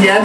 yet.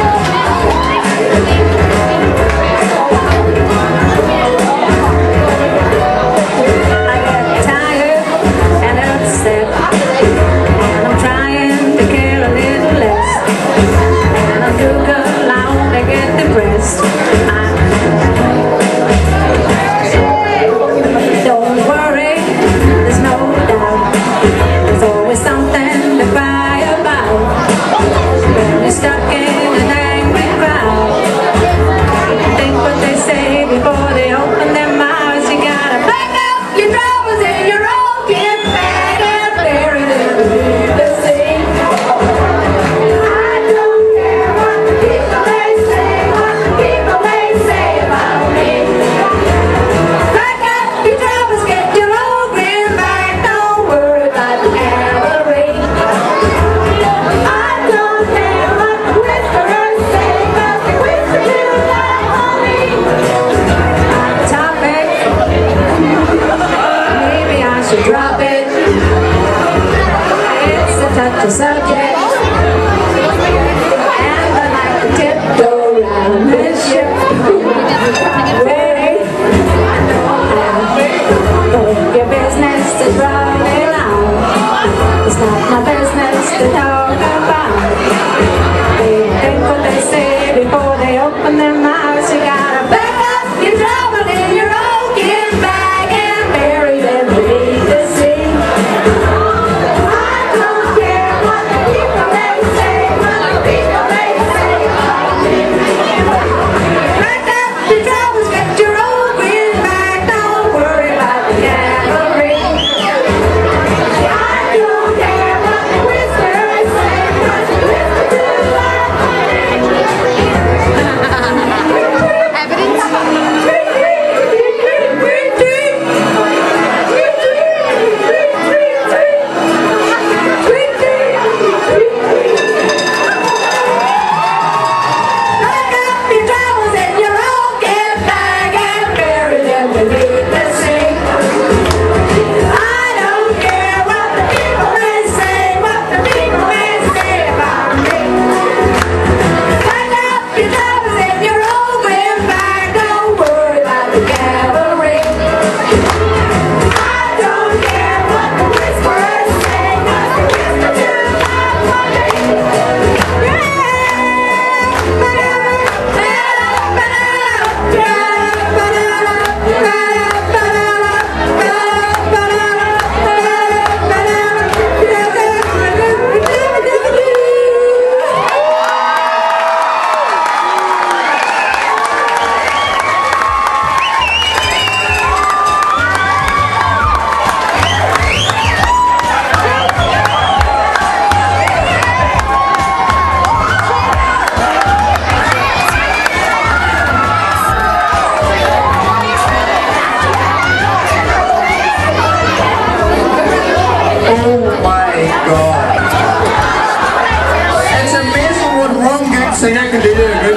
Singer can do the group.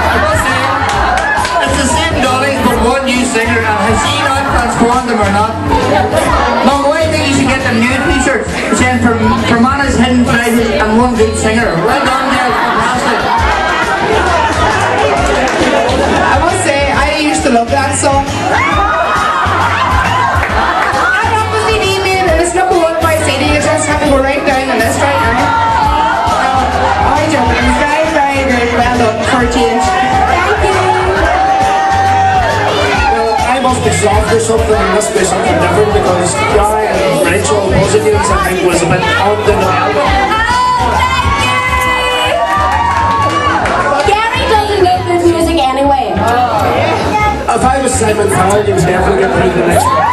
It's the same Dollies, but one new singer, and has he not transformed them or not? Mum, why do you think you should get them new t-shirts saying Fermanagh hidden treasures and one good singer? Well done there, fantastic. I must say, I used to love that song. I obviously need me, and it's number 1 by CD, you just have to go right down the list right now. I jump in, it's very, very good, well done for a change. Thank you. Well, I must be soft or something, it must be something different, because Guy and Rachel Positives, I think, was a bit on the level. If I was Simon Fowler, he was definitely going to through the next round.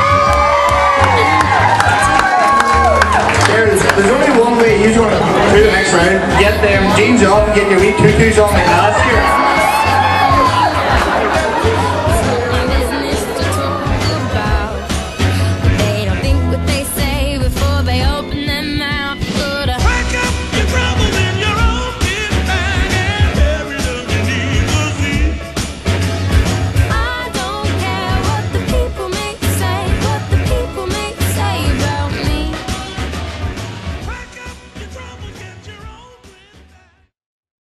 There's only one way you're going to through the next round. Get them jeans off and get your wee tutus on like last year.